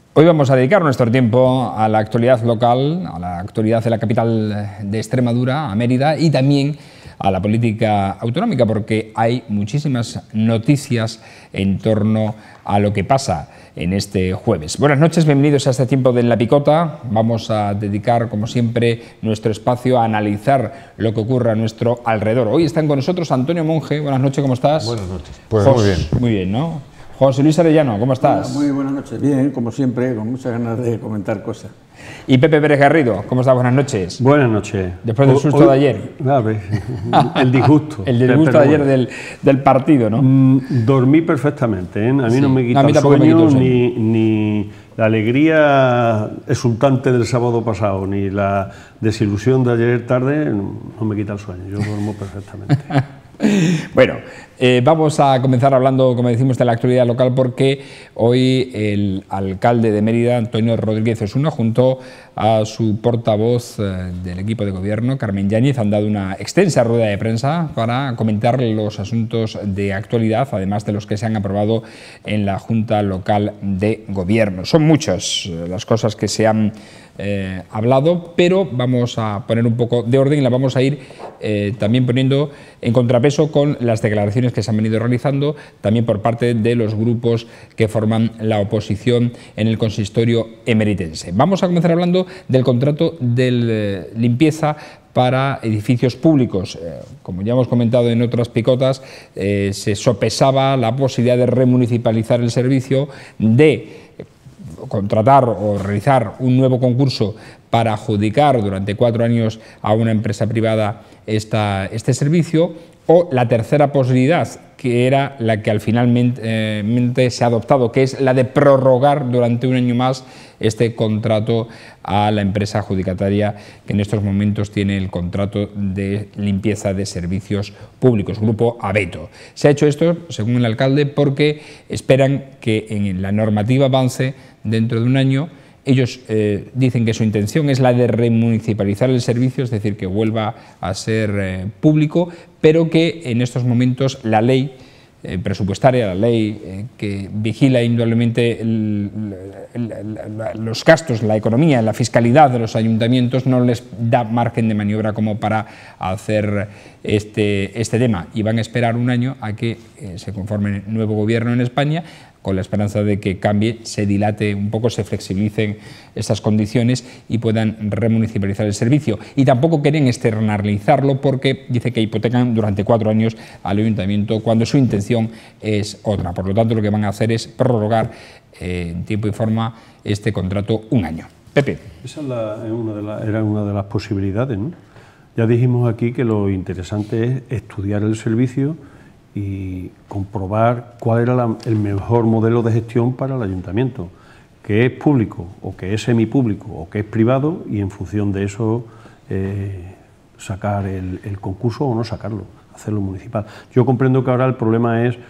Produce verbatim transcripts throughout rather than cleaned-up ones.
Hoy vamos a dedicar nuestro tiempo a la actualidad local, a la actualidad de la capital de Extremadura, a Mérida, y también a la política autonómica, porque hay muchísimas noticias en torno a lo que pasa en este jueves. Buenas noches, bienvenidos a este tiempo de En la Picota. Vamos a dedicar, como siempre, nuestro espacio a analizar lo que ocurre a nuestro alrededor. Hoy están con nosotros Antonio Monge. Buenas noches, ¿cómo estás? Buenas noches. Pues Jos, muy bien. Muy bien, ¿no? José Luis Arellano, ¿cómo estás? Hola, muy buenas noches. Bien, como siempre, con muchas ganas de comentar cosas. Y Pepe Pérez Garrido, ¿cómo estás? Buenas noches. Buenas noches. Después del susto Hoy, de ayer. A ver, el disgusto. El disgusto de ayer del, del partido, ¿no? Mm, dormí perfectamente, ¿eh? A mí Sí. no me quita No, a mí el tampoco me sueño, quitó el sueño. Ni, ni la alegría exultante del sábado pasado, ni la desilusión de ayer tarde, no me quita el sueño. Yo duermo perfectamente. Bueno, eh, vamos a comenzar hablando, como decimos, de la actualidad local, porque hoy el alcalde de Mérida, Antonio Rodríguez Osuna, junto a su portavoz eh, del equipo de gobierno, Carmen Yáñez, han dado una extensa rueda de prensa para comentar los asuntos de actualidad, además de los que se han aprobado en la Junta Local de Gobierno. Son muchas eh, las cosas que se han Eh, hablado, pero vamos a poner un poco de orden y la vamos a ir eh, también poniendo en contrapeso con las declaraciones que se han venido realizando también por parte de los grupos que forman la oposición en el consistorio emeritense. Vamos a comenzar hablando del contrato de eh, limpieza para edificios públicos. Eh, como ya hemos comentado en otras picotas, eh, se sopesaba la posibilidad de remunicipalizar el servicio, de contratar o realizar un nuevo concurso para adjudicar durante cuatro años a una empresa privada esta, este servicio, o la tercera posibilidad, que era la que al finalmente eh, se ha adoptado, que es la de prorrogar durante un año más este contrato a la empresa adjudicataria que en estos momentos tiene el contrato de limpieza de servicios públicos, Grupo Abeto. Se ha hecho esto, según el alcalde, porque esperan que en la normativa avance dentro de un año. Ellos eh, dicen que su intención es la de remunicipalizar el servicio, es decir, que vuelva a ser eh, público, pero que en estos momentos la ley eh, presupuestaria, la ley eh, que vigila indudablemente el, el, el, los gastos, la economía, la fiscalidad de los ayuntamientos, no les da margen de maniobra como para hacer este, este tema, y van a esperar un año a que eh, se conforme el nuevo gobierno en España, con la esperanza de que cambie, se dilate un poco, se flexibilicen estas condiciones y puedan remunicipalizar el servicio. Y tampoco quieren externalizarlo porque dice que hipotecan durante cuatro años al ayuntamiento cuando su intención es otra. Por lo tanto, lo que van a hacer es prorrogar eh, en tiempo y forma este contrato un año. Pepe. Esa es la, es una de la, era una de las posibilidades, ¿no? Ya dijimos aquí que lo interesante es estudiar el servicio y comprobar cuál era la, el mejor modelo de gestión para el ayuntamiento, que es público o que es semipúblico o que es privado, y en función de eso eh, sacar el, el concurso o no sacarlo, hacerlo municipal. Yo comprendo que ahora el problema es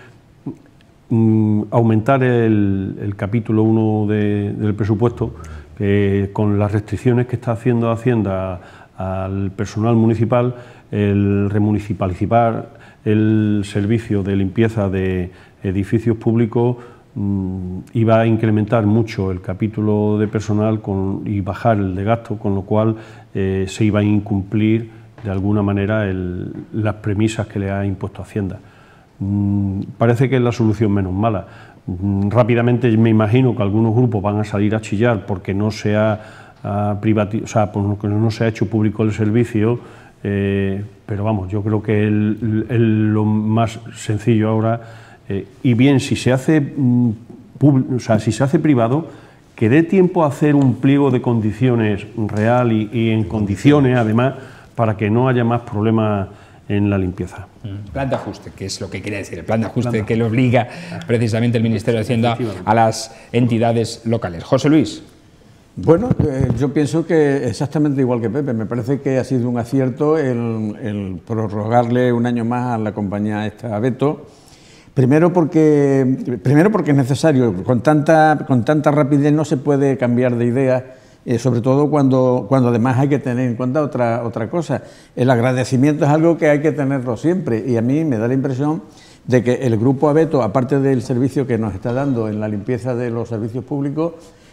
mm, aumentar el, el capítulo uno de, del presupuesto, que con las restricciones que está haciendo Hacienda al personal municipal, el remunicipalizar el servicio de limpieza de edificios públicos mmm, iba a incrementar mucho el capítulo de personal con, y bajar el de gasto, con lo cual eh, se iba a incumplir de alguna manera el, las premisas que le ha impuesto Hacienda. Mm, parece que es la solución menos mala. Mm, rápidamente me imagino que algunos grupos van a salir a chillar porque no se ha, ha privati- o sea, porque no se ha hecho público el servicio. Eh, pero vamos, yo creo que el, el, lo más sencillo ahora, eh, y bien, si se hace mm, pub, o sea, si se hace privado, que dé tiempo a hacer un pliego de condiciones real y, y en condiciones, además, para que no haya más problemas en la limpieza. Plan de ajuste, que es lo que quiere decir, el plan de ajuste plan de... que le obliga precisamente el Ministerio de Hacienda a las entidades locales. José Luis. Bueno, eh, yo pienso que exactamente igual que Pepe, me parece que ha sido un acierto el, el prorrogarle un año más a la compañía esta Abeto, primero porque, primero porque es necesario, con tanta, con tanta rapidez no se puede cambiar de idea, eh, sobre todo cuando, cuando además hay que tener en cuenta otra, otra cosa. El agradecimiento es algo que hay que tenerlo siempre, y a mí me da la impresión de que el Grupo Abeto, aparte del servicio que nos está dando en la limpieza de los servicios públicos,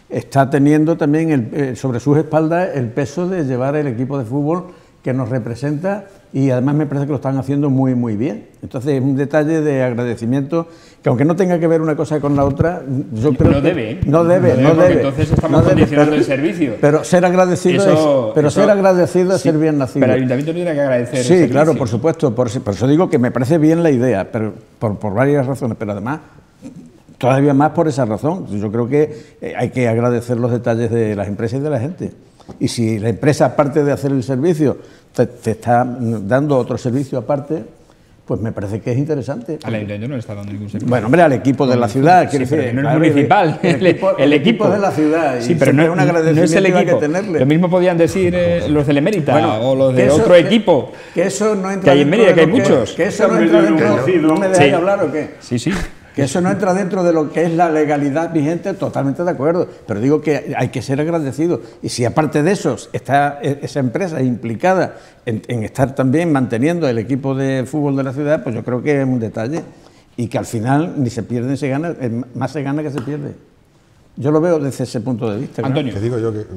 está teniendo también el, eh, sobre sus espaldas el peso de llevar el equipo de fútbol que nos representa, y además me parece que lo están haciendo muy muy bien. Entonces es un detalle de agradecimiento que, aunque no tenga que ver una cosa con la otra, yo creo no que debe, ¿eh? no debe, no debe, porque entonces estamos no condicionando debe, el servicio. Pero ser agradecido eso, es, pero eso, ser agradecido es sí, ser bien nacido. Pero el ayuntamiento no tiene que agradecer. Sí, el claro, por supuesto, por, por eso digo que me parece bien la idea, pero por, por varias razones, pero además todavía más por esa razón. Yo creo que hay que agradecer los detalles de las empresas y de la gente. Y si la empresa, aparte de hacer el servicio, te, te está dando otro servicio aparte, pues me parece que es interesante. Al ayuntamiento no le está dando ningún servicio. Bueno, hombre, al equipo de la ciudad. Sí, decir, pero no es claro, municipal. El, el, equipo, el equipo de la ciudad. Sí, pero no es un agradecimiento, no es el equipo. Que tenerle. Lo mismo podían decir eh, los del Emérita, bueno, o los de eso, otro que, equipo. Que eso no entra que hay en Mérida, que hay que, muchos. Que eso no entra dentro. ¿No me dejáis sí. hablar o qué? Sí, sí. Que eso no entra dentro de lo que es la legalidad vigente, totalmente de acuerdo, pero digo que hay que ser agradecido, y si aparte de eso está esa empresa implicada en, en estar también manteniendo el equipo de fútbol de la ciudad, pues yo creo que es un detalle, y que al final ni se pierde ni se gana, más se gana que se pierde. Yo lo veo desde ese punto de vista. Antonio. Te digo yo que,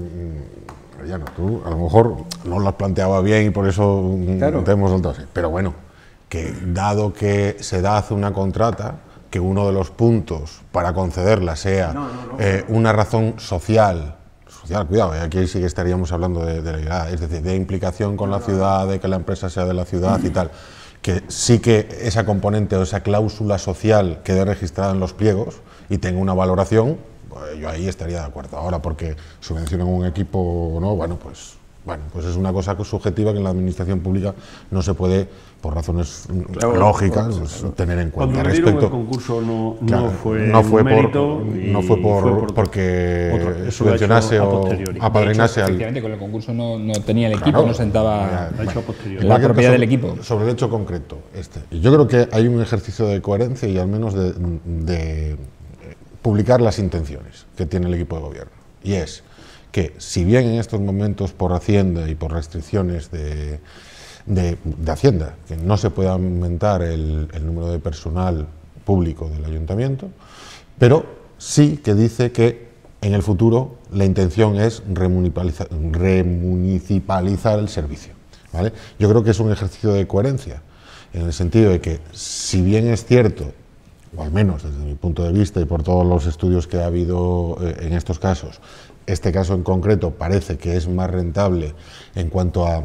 ya no, tú a lo mejor no lo has planteado bien y por eso claro. te hemos soltado así, pero bueno, que dado que se da hace una contrata, que uno de los puntos para concederla sea no, no, no, eh, una razón social, social, cuidado, eh, aquí sí que estaríamos hablando de, de legalidad, es decir, de implicación con la ciudad, de que la empresa sea de la ciudad y tal, que sí que esa componente o esa cláusula social quede registrada en los pliegos y tenga una valoración, pues yo ahí estaría de acuerdo. Ahora, porque subvencionan un equipo o no, bueno, pues... Bueno, pues es una cosa subjetiva que en la administración pública no se puede, por razones claro, lógicas, pues, tener en cuenta. Cuando respecto el concurso no, claro, no fue, no fue mérito por, no fue por, fue por porque otro, subvencionase o apadrinase al... Efectivamente, con el concurso no, no tenía el equipo, claro, no sentaba bueno, la propiedad del equipo. Sobre el hecho concreto, este. Yo creo que hay un ejercicio de coherencia y al menos de, de publicar las intenciones que tiene el equipo de gobierno. Y es que si bien en estos momentos por Hacienda y por restricciones de, de, de Hacienda, que no se puede aumentar el, el número de personal público del ayuntamiento, pero sí que dice que en el futuro la intención es remunicipalizar, remunicipalizar el servicio, ¿vale? Yo creo que es un ejercicio de coherencia, en el sentido de que si bien es cierto, o al menos desde mi punto de vista y por todos los estudios que ha habido eh, en estos casos, este caso en concreto parece que es más rentable en cuanto a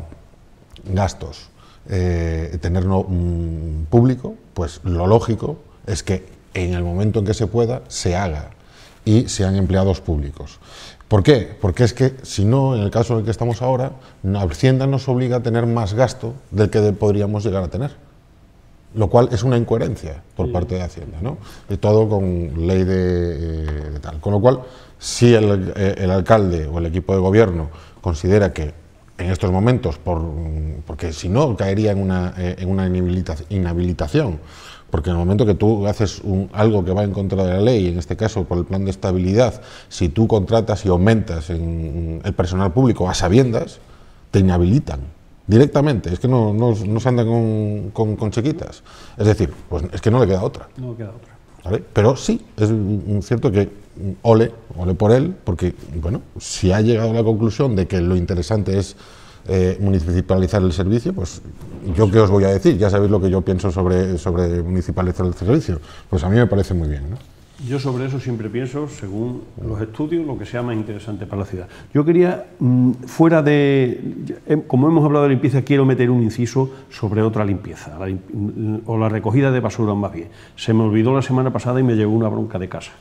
gastos eh, tenerlo mm, público, pues lo lógico es que en el momento en que se pueda se haga y sean empleados públicos. ¿Por qué? Porque es que si no, en el caso en el que estamos ahora, Hacienda nos obliga a tener más gasto del que podríamos llegar a tener, lo cual es una incoherencia por sí. parte de Hacienda, ¿no? Y todo con ley de, eh, de tal. Con lo cual, si el, el alcalde o el equipo de gobierno considera que en estos momentos, por, porque si no caería en una, en una inhabilitación, porque en el momento que tú haces un, algo que va en contra de la ley, en este caso por el plan de estabilidad, si tú contratas y aumentas en el personal público a sabiendas, te inhabilitan directamente, es que no, no, no se anda con, con, con chiquitas, es decir, pues es que no le queda otra. No queda otra. ¿Vale? Pero sí, es cierto que ole, ole por él, porque, bueno, si ha llegado a la conclusión de que lo interesante es eh, municipalizar el servicio, pues yo qué os voy a decir, ya sabéis lo que yo pienso sobre, sobre municipalizar el servicio, pues a mí me parece muy bien, ¿no? Yo sobre eso siempre pienso, según los estudios, lo que sea más interesante para la ciudad. Yo quería, fuera de, como hemos hablado de limpieza, quiero meter un inciso sobre otra limpieza, la, o la recogida de basura más bien. Se me olvidó la semana pasada y me llegó una bronca de casa.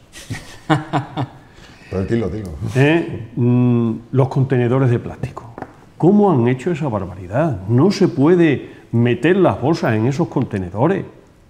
Pero dilo, dilo. ¿Eh? Los contenedores de plástico. ¿Cómo han hecho esa barbaridad? No se puede meter las bolsas en esos contenedores.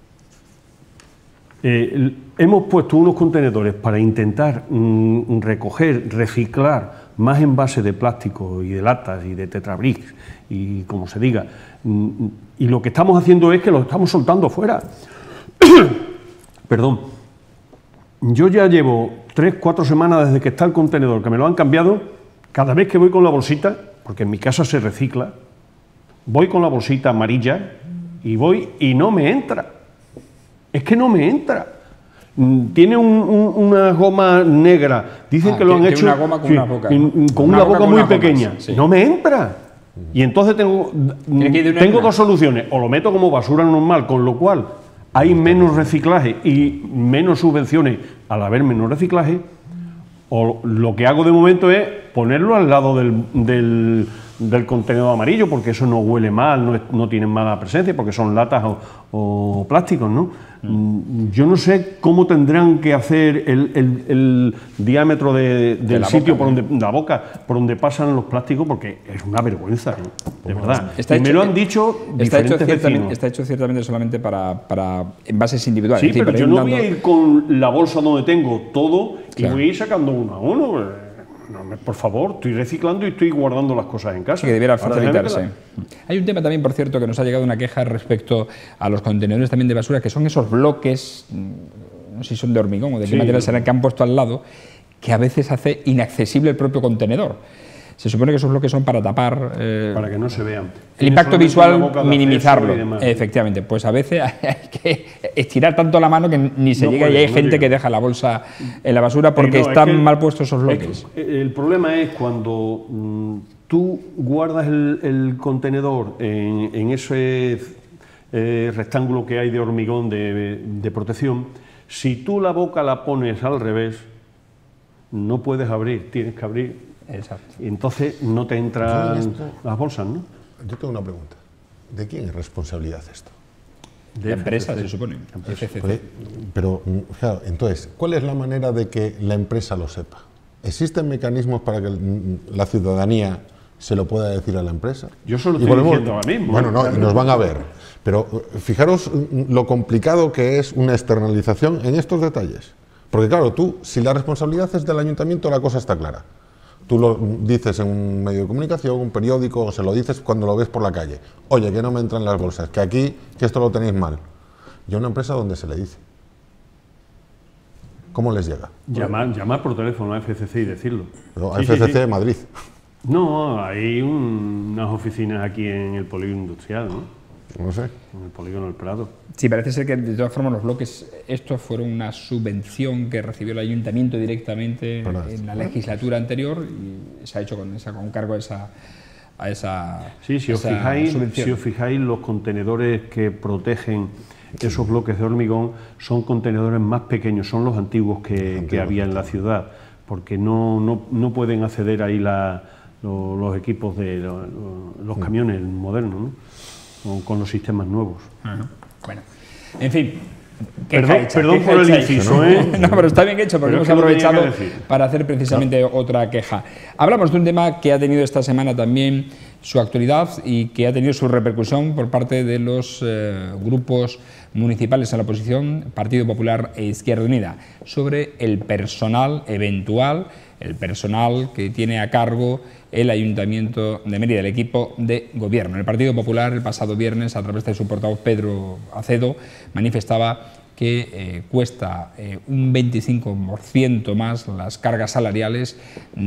Eh, hemos puesto unos contenedores para intentar mm, recoger, reciclar más envases de plástico y de latas y de tetrabricks y como se diga, mm, y lo que estamos haciendo es que los estamos soltando fuera. Perdón. Yo ya llevo tres, cuatro semanas desde que está el contenedor, que me lo han cambiado, cada vez que voy con la bolsita, porque en mi casa se recicla, voy con la bolsita amarilla y voy y no me entra. Es que no me entra. Tiene un, un, una goma negra. Dicen ah, que lo han que hecho una goma con sí, una boca, con con una, una boca, boca muy con pequeña. gomas, sí. No me entra. Y entonces tengo, tengo dos soluciones. O lo meto como basura normal, con lo cual hay menos reciclaje y menos subvenciones al haber menos reciclaje. O lo que hago de momento es ponerlo al lado del, del, del contenedor amarillo, porque eso no huele mal, no, es, no tienen mala presencia, porque son latas o, o plásticos, ¿no? Mm. Yo no sé cómo tendrán que hacer el, el, el diámetro de, del de sitio boca, por donde la boca, por donde pasan los plásticos, porque es una vergüenza, ¿eh? De verdad. Está y hecho, me lo han dicho está diferentes hecho vecinos. Está hecho ciertamente solamente para, para envases individuales. Sí, es decir, pero yo no voy a ir con la bolsa donde tengo todo claro. y voy a ir sacando uno a uno. No, por favor, estoy reciclando y estoy guardando las cosas en casa. Sí, que debiera facilitarse. Hay un tema también, por cierto, que nos ha llegado una queja respecto a los contenedores también de basura, que son esos bloques, no sé si son de hormigón o de qué sí, material serán, que han puesto al lado, que a veces hace inaccesible el propio contenedor. Se supone que esos bloques son para tapar... Eh, para que no se vean. El impacto visual, minimizarlo. Efectivamente, pues a veces hay que estirar tanto la mano que ni se no llega puede, y hay no gente llega. que deja la bolsa en la basura porque no, están es que, mal puestos esos bloques. El problema es cuando mmm, tú guardas el, el contenedor en, en ese eh, rectángulo que hay de hormigón de, de protección, si tú la boca la pones al revés, no puedes abrir, tienes que abrir... Exacto. Y entonces no te entran esto, las bolsas, ¿no? Yo tengo una pregunta. ¿De quién es responsabilidad esto? De la empresa, se supone. Pero, pero, claro, entonces, ¿cuál es la manera de que la empresa lo sepa? ¿Existen mecanismos para que la ciudadanía se lo pueda decir a la empresa? Yo solo estoy volvemos, diciendo ahora mismo. Bueno, no, y nos van a ver. Pero fijaros lo complicado que es una externalización en estos detalles. Porque claro, tú, si la responsabilidad es del ayuntamiento, la cosa está clara. Tú lo dices en un medio de comunicación, un periódico, o se lo dices cuando lo ves por la calle. Oye, que no me entran las bolsas, que aquí, que esto lo tenéis mal. Y a una empresa, ¿dónde se le dice? ¿Cómo les llega? Llamar, llamar por teléfono a F C C y decirlo. Pero a sí, F C C sí, sí. Madrid. No, hay un, unas oficinas aquí en el polígono industrial, ¿no? No sé. En el polígono del Prado. Sí, parece ser que de todas formas los bloques, estos fueron una subvención que recibió el ayuntamiento directamente Pero, en la legislatura anterior y se ha hecho con, esa, con cargo a esa, a esa Sí, si, esa os fijáis, si os fijáis, los contenedores que protegen esos bloques de hormigón son contenedores más pequeños, son los antiguos que, antiguos, que había en la ciudad, porque no, no, no pueden acceder ahí la, los, los equipos de los, los camiones modernos, ¿no? Con, con los sistemas nuevos. Uh-huh. Bueno, en fin. Perdón, hecha, perdón por el inciso, ¿no? ¿eh? No, pero está bien hecho porque pero hemos aprovechado para hacer precisamente no. otra queja. Hablamos de un tema que ha tenido esta semana también su actualidad y que ha tenido su repercusión por parte de los eh, grupos municipales en la oposición, Partido Popular e Izquierda Unida, sobre el personal eventual, el personal que tiene a cargo el Ayuntamiento de Mérida, el equipo de gobierno. El Partido Popular el pasado viernes, a través de su portavoz Pedro Acedo, manifestaba que eh, cuesta eh, un veinticinco por ciento más las cargas salariales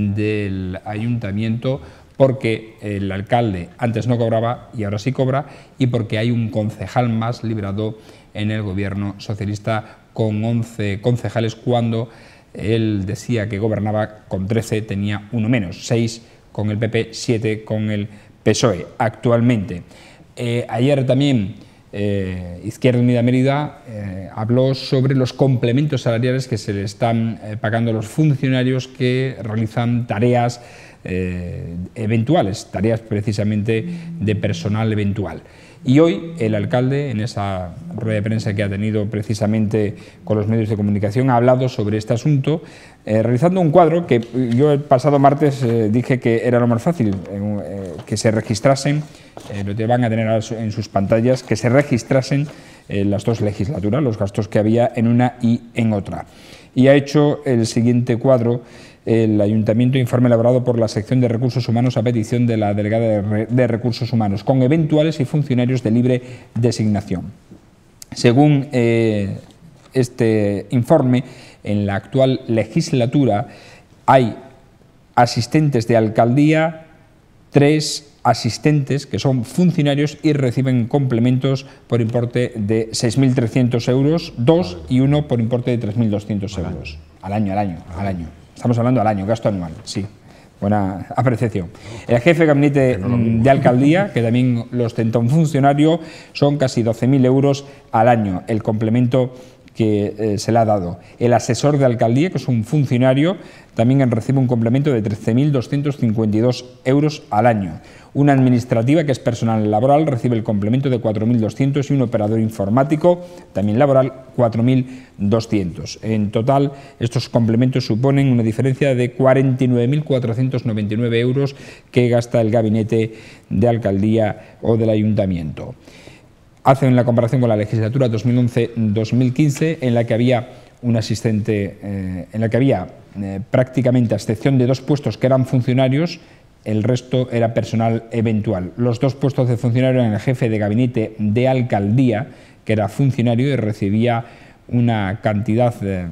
del Ayuntamiento porque el alcalde antes no cobraba y ahora sí cobra y porque hay un concejal más librado en el gobierno socialista con once concejales cuando él decía que gobernaba con trece, tenía uno menos, seis con el P P, siete con el P S O E actualmente. Eh, ayer también eh, Izquierda Unida Mérida eh, habló sobre los complementos salariales que se le están eh, pagando a los funcionarios que realizan tareas eh, eventuales, tareas precisamente de personal eventual. Y hoy el alcalde, en esa rueda de prensa que ha tenido precisamente con los medios de comunicación, ha hablado sobre este asunto, eh, realizando un cuadro que yo el pasado martes eh, dije que era lo más fácil, eh, que se registrasen, eh, lo que van a tener en sus pantallas, que se registrasen eh, las dos legislaturas, los gastos que había en una y en otra. Y ha hecho el siguiente cuadro. El Ayuntamiento, informe elaborado por la Sección de Recursos Humanos a petición de la Delegada de, Re de Recursos Humanos, con eventuales y funcionarios de libre designación. Según eh, este informe, en la actual legislatura hay asistentes de alcaldía, tres asistentes que son funcionarios y reciben complementos por importe de seis mil trescientos euros, dos y uno por importe de tres mil doscientos euros. Al año, al año, al año. Estamos hablando al año, gasto anual, sí. Buena apreciación. El jefe de gabinete de alcaldía, que también lo ostenta un funcionario, son casi doce mil euros al año, el complemento que eh, se le ha dado. El asesor de alcaldía, que es un funcionario, también recibe un complemento de trece mil doscientos cincuenta y dos euros al año. Una administrativa, que es personal laboral, recibe el complemento de cuatro mil doscientos y un operador informático, también laboral, cuatro mil doscientos. En total, estos complementos suponen una diferencia de cuarenta y nueve mil cuatrocientos noventa y nueve euros que gasta el gabinete de alcaldía o del ayuntamiento. Hacen la comparación con la legislatura dos mil once dos mil quince, en la que había un asistente, eh, en la que había eh, prácticamente, a excepción de dos puestos que eran funcionarios, el resto era personal eventual. Los dos puestos de funcionario eran el jefe de gabinete de alcaldía, que era funcionario y recibía una cantidad de,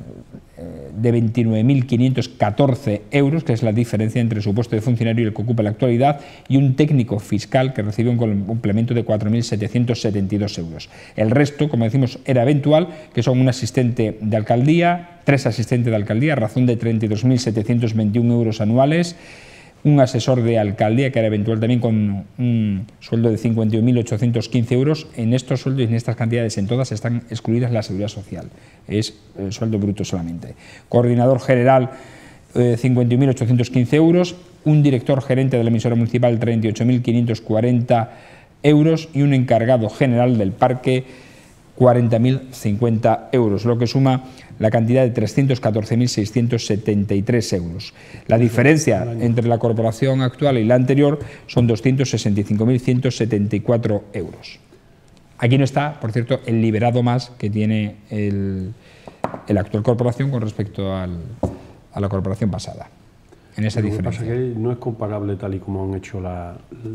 de veintinueve mil quinientos catorce euros, que es la diferencia entre su puesto de funcionario y el que ocupa en la actualidad, y un técnico fiscal que recibe un complemento de cuatro mil setecientos setenta y dos euros. El resto, como decimos, era eventual, que son un asistente de alcaldía, tres asistentes de alcaldía, a razón de treinta y dos mil setecientos veintiuno euros anuales, un asesor de alcaldía, que era eventual también, con un sueldo de cincuenta y un mil ochocientos quince euros. En estos sueldos y en estas cantidades, en todas, están excluidas la seguridad social. Es el sueldo bruto solamente. Coordinador general, eh, cincuenta y un mil ochocientos quince euros. Un director gerente de la emisora municipal, treinta y ocho mil quinientos cuarenta euros. Y un encargado general del parque, cuarenta mil cincuenta euros, lo que suma la cantidad de trescientos catorce mil seiscientos setenta y tres euros. La diferencia entre la corporación actual y la anterior son doscientos sesenta y cinco mil ciento setenta y cuatro euros. Aquí no está, por cierto, el liberado más que tiene el, el actual corporación con respecto al, a la corporación pasada, en esa Lo diferencia. que pasa es que no es comparable tal y como han hecho la...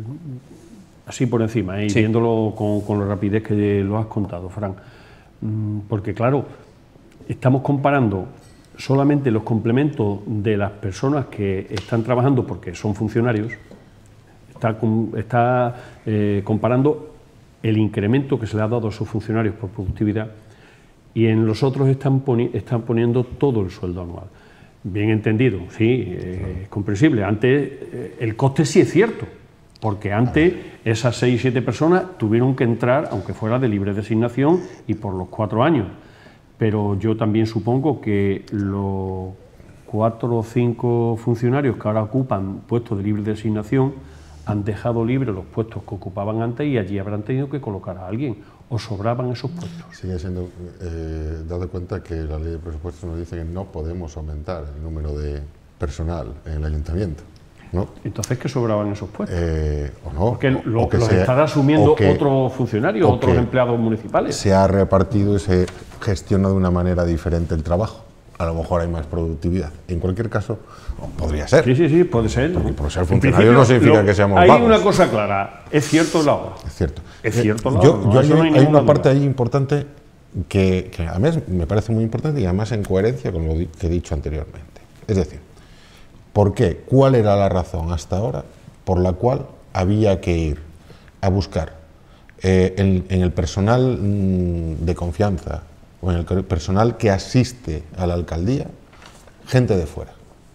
así por encima, ¿eh? Sí. Y viéndolo con, con la rapidez que lo has contado, Fran. Porque claro, estamos comparando solamente los complementos de las personas que están trabajando porque son funcionarios, está, está eh, comparando el incremento que se le ha dado a esos funcionarios por productividad, y en los otros están, poni están poniendo todo el sueldo anual. Bien entendido, sí, eh, es comprensible. Antes eh, el coste sí es cierto, porque antes esas seis, siete personas tuvieron que entrar, aunque fuera de libre designación y por los cuatro años. Pero yo también supongo que los cuatro o cinco funcionarios que ahora ocupan puestos de libre designación han dejado libres los puestos que ocupaban antes y allí habrán tenido que colocar a alguien, o sobraban esos puestos. Sigue siendo, eh, dado cuenta que la ley de presupuestos nos dice que no podemos aumentar el número de personal en el ayuntamiento, ¿no? Entonces, ¿qué sobraban esos puestos? Eh, o no. Porque o, lo, o que los se, estará asumiendo que, otros funcionarios, otros empleados municipales. Se ha repartido y se gestiona de una manera diferente el trabajo. A lo mejor hay más productividad. En cualquier caso, podría ser. Sí, sí, sí, puede ser. Porque por ser funcionario no significa lo, que seamos hay vagos. Hay una cosa clara, es cierto la hora. Es cierto. Es cierto la yo, hora. No, yo hay, no hay, hay una parte duda. ahí importante que, que además me parece muy importante y además en coherencia con lo que he dicho anteriormente. Es decir, ¿por qué? ¿Cuál era la razón hasta ahora por la cual había que ir a buscar eh, en, en el personal mmm, de confianza o en el personal que asiste a la alcaldía gente de fuera?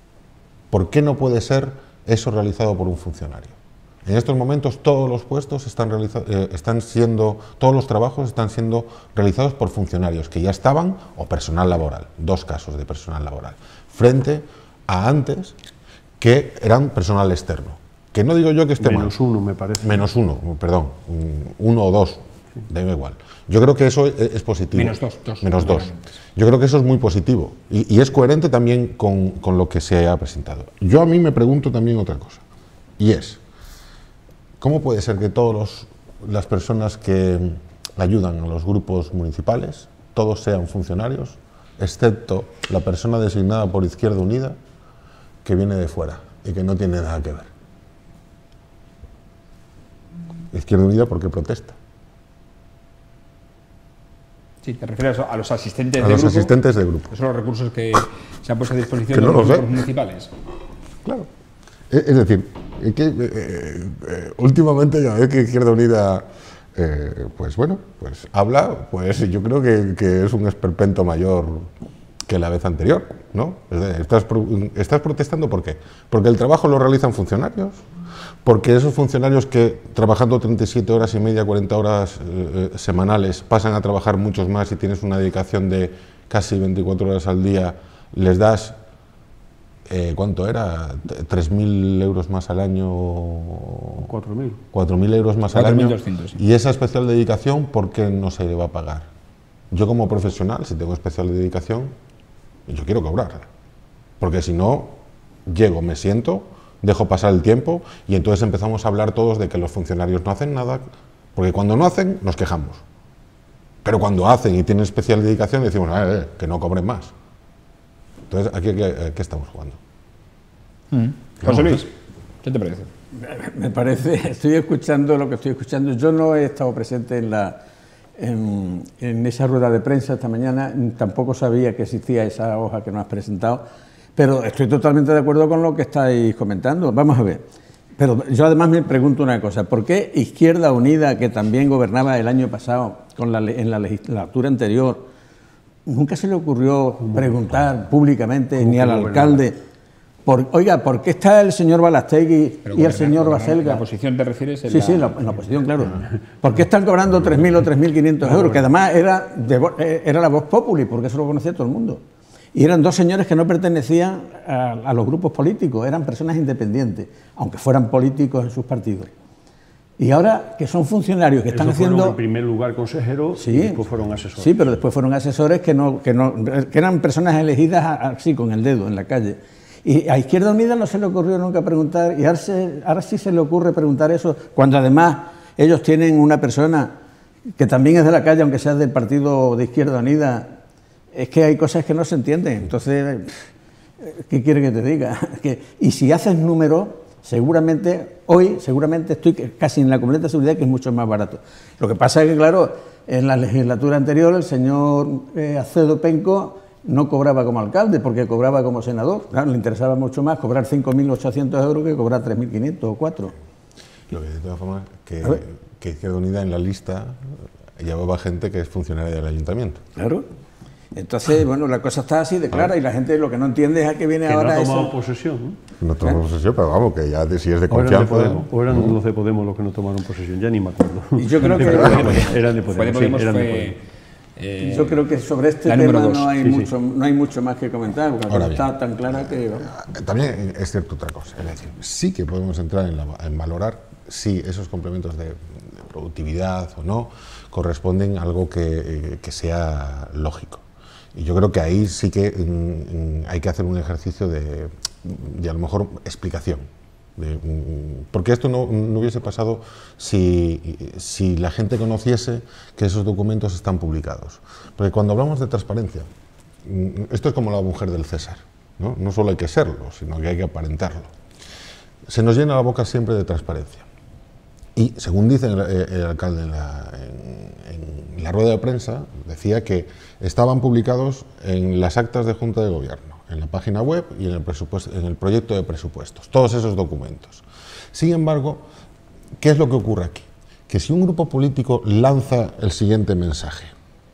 ¿Por qué no puede ser eso realizado por un funcionario? En estos momentos todos los puestos están, eh, están siendo, todos los trabajos están siendo realizados por funcionarios que ya estaban o personal laboral, dos casos de personal laboral, frente a antes que eran personal externo. Que no digo yo que esté mal. Menos uno, me parece. Menos uno, perdón, uno o dos, sí. Da igual. Yo creo que eso es positivo. Menos dos. dos Menos dos. Yo creo que eso es muy positivo y, y es coherente también con, con lo que se ha presentado. Yo a mí me pregunto también otra cosa, y es, ¿cómo puede ser que todas las personas que ayudan a los grupos municipales, todos sean funcionarios, excepto la persona designada por Izquierda Unida, que viene de fuera y que no tiene nada que ver? Izquierda Unida porque protesta. Sí, te refieres a los asistentes a de los grupo. asistentes de grupo. Esos son los recursos que se han puesto a disposición que de no los los grupos municipales. Claro. Es decir, es que eh, eh, últimamente cada vez que Izquierda Unida, eh, pues bueno, pues habla, pues yo creo que, que es un esperpento mayor que la vez anterior, ¿no? Es decir, estás, pro, estás protestando ¿por qué? Porque el trabajo lo realizan funcionarios, porque esos funcionarios que trabajando treinta y siete horas y media, cuarenta horas eh, semanales, pasan a trabajar muchos más y tienes una dedicación de casi veinticuatro horas al día, les das, eh, ¿cuánto era? ¿tres mil euros más al año? cuatro mil. cuatro mil euros más al año. Y esa especial dedicación, ¿por qué no se le va a pagar? Yo como profesional, si tengo especial dedicación, yo quiero cobrarla. Porque si no, llego, me siento, dejo pasar el tiempo y entonces empezamos a hablar todos de que los funcionarios no hacen nada, porque cuando no hacen, nos quejamos. Pero cuando hacen y tienen especial dedicación, decimos, eh, eh, que no cobren más. Entonces, ¿aquí qué, qué estamos jugando? Mm. José Luis, ¿qué te parece? Me parece, estoy escuchando lo que estoy escuchando. Yo no he estado presente en, la, en, en esa rueda de prensa esta mañana, tampoco sabía que existía esa hoja que nos has presentado, pero estoy totalmente de acuerdo con lo que estáis comentando. Vamos a ver. Pero yo además me pregunto una cosa, ¿por qué Izquierda Unida, que también gobernaba el año pasado con la, en la legislatura anterior, nunca se le ocurrió preguntar públicamente ni al alcalde, por, oiga, ¿por qué está el señor Balastegui y el señor Baselga? ¿La posición te refieres? Sí, sí, en la, en la posición, claro. ¿Por qué están cobrando tres mil o tres mil quinientos euros? Que además era, de, era la voz populi, porque eso lo conocía todo el mundo. Y eran dos señores que no pertenecían a, a los grupos políticos, eran personas independientes, aunque fueran políticos en sus partidos. Y ahora que son funcionarios que están Esos fueron haciendo... en primer lugar consejeros sí, y después fueron asesores. Sí, pero después fueron asesores que, no, que, no, que eran personas elegidas así, con el dedo, en la calle. Y a Izquierda Unida no se le ocurrió nunca preguntar, y ahora, se, ahora sí se le ocurre preguntar eso, cuando además ellos tienen una persona que también es de la calle, aunque sea del partido de Izquierda Unida. Es que hay cosas que no se entienden. Entonces, ¿qué quiere que te diga? Que, y si haces números, seguramente, hoy, seguramente estoy casi en la completa seguridad que es mucho más barato. Lo que pasa es que, claro, en la legislatura anterior el señor eh, Acedo Penco no cobraba como alcalde, porque cobraba como senador. Claro, le interesaba mucho más cobrar cinco mil ochocientos euros que cobrar tres mil quinientos o cuatro. Lo que de todas formas, que, que Izquierda Unida en la lista llevaba gente que es funcionaria del ayuntamiento. Claro. Entonces, bueno, la cosa está así de clara y la gente lo que no entiende es a qué viene que ahora no ha tomado eso. posesión, ¿no? No tomamos posesión, pero vamos, que ya de, si es de O eran de confianza... Podemos, o eran los de Podemos los que no tomaron posesión, ya ni me acuerdo. Y yo creo que... eran de Podemos, Fue de Podemos, sí, eran de fue, Podemos. eh, Yo creo que sobre este la tema número dos. no hay, Sí, sí. mucho, no hay mucho más que comentar, porque la Ahora cosa bien. está tan clara que... También es cierto otra cosa, es decir, sí que podemos entrar en, la, en valorar si esos complementos de, de productividad o no corresponden a algo que, eh, que sea lógico. Y yo creo que ahí sí que mm, hay que hacer un ejercicio de, de a lo mejor explicación. De, mm, porque esto no, no hubiese pasado si, si la gente conociese que esos documentos están publicados. Porque cuando hablamos de transparencia, mm, esto es como la mujer del César, ¿no? No solo hay que serlo, sino que hay que aparentarlo. Se nos llena la boca siempre de transparencia. Y según dice el, el alcalde en la, en, en la rueda de prensa, decía que estaban publicados en las actas de Junta de Gobierno, en la página web y en el, presupuesto, en el proyecto de presupuestos, todos esos documentos. Sin embargo, ¿qué es lo que ocurre aquí? Que si un grupo político lanza el siguiente mensaje,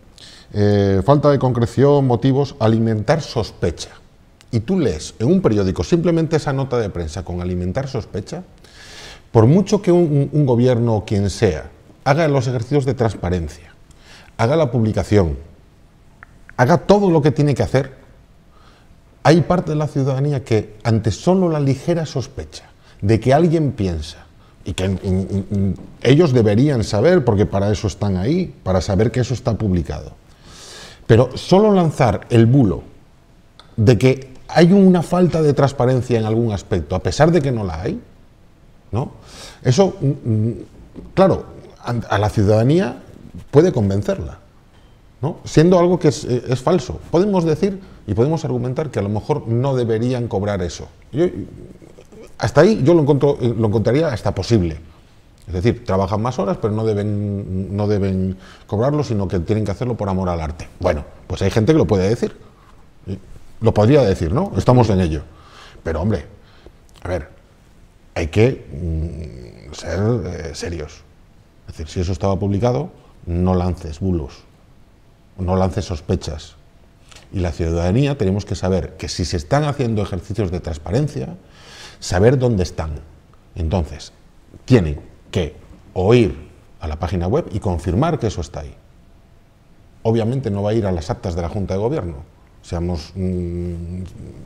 eh, falta de concreción, motivos, alimentar sospecha, y tú lees en un periódico simplemente esa nota de prensa con alimentar sospecha, por mucho que un, un gobierno o quien sea haga los ejercicios de transparencia, haga la publicación, haga todo lo que tiene que hacer, hay parte de la ciudadanía que ante solo la ligera sospecha de que alguien piensa, y que mm, mm, ellos deberían saber, porque para eso están ahí, para saber que eso está publicado, pero solo lanzar el bulo de que hay una falta de transparencia en algún aspecto, a pesar de que no la hay, ¿no? Eso, claro, a la ciudadanía puede convencerla, ¿no? Siendo algo que es, es falso. Podemos decir y podemos argumentar que a lo mejor no deberían cobrar eso. Yo, hasta ahí yo lo, encuentro, lo encontraría hasta posible. Es decir, trabajan más horas, pero no deben, no deben cobrarlo, sino que tienen que hacerlo por amor al arte. Bueno, pues hay gente que lo puede decir. Lo podría decir, ¿no? Estamos en ello. Pero, hombre, a ver, hay que mm, ser eh, serios. Es decir, si eso estaba publicado, no lances bulos, no lances sospechas. Y la ciudadanía tenemos que saber que si se están haciendo ejercicios de transparencia, saber dónde están. Entonces, tienen que o ir a la página web y confirmar que eso está ahí. Obviamente no va a ir a las actas de la Junta de Gobierno, seamos, mm,